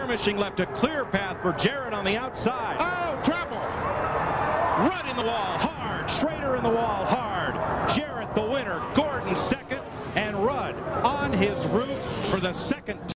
skirmishing left a clear path for Jarrett on the outside. Oh, trouble! Rudd in the wall, hard. Schrader in the wall, hard. Jarrett the winner. Gordon second. And Rudd on his roof for the second